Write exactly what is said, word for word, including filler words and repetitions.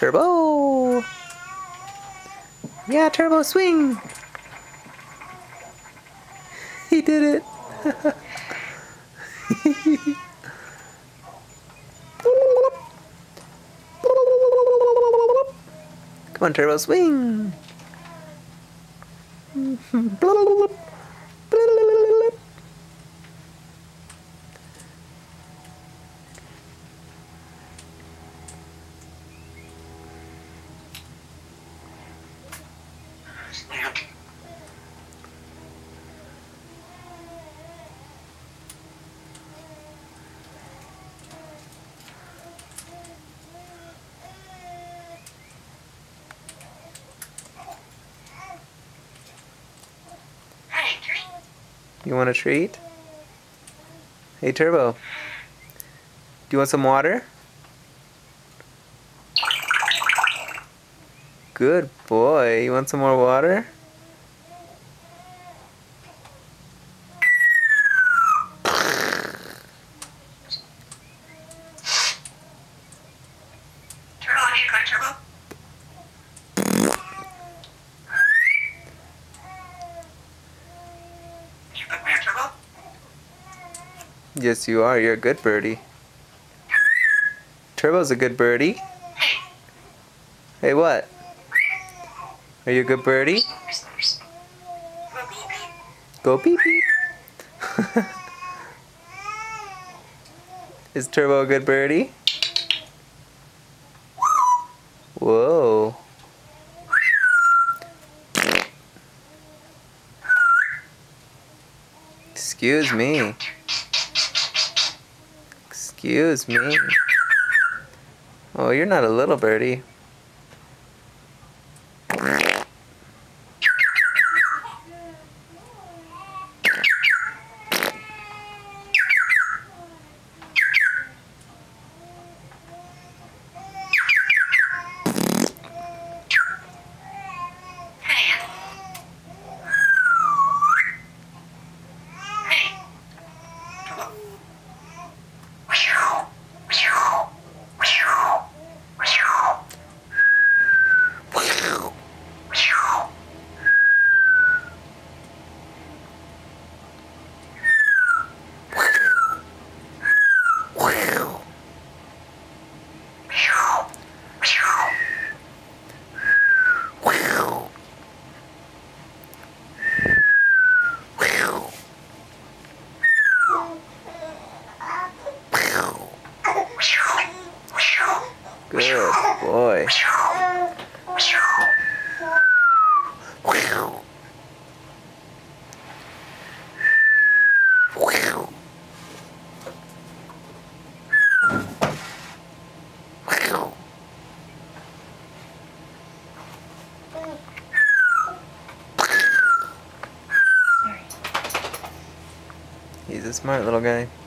Turbo! Yeah, Turbo, swing! He did it! Come on, Turbo, swing! You want a treat? Hey, Turbo. Do you want some water? Good boy. You want some more water? Turbo, are you going, Turbo? You good man, Turbo? Yes, you are. You're a good birdie. Turbo's a good birdie. Hey. Hey, what? Are you a good birdie? Go beep beep. Is Turbo a good birdie? Whoa. Excuse me. Excuse me. Oh, you're not a little birdie. Good boy. He's a smart little guy.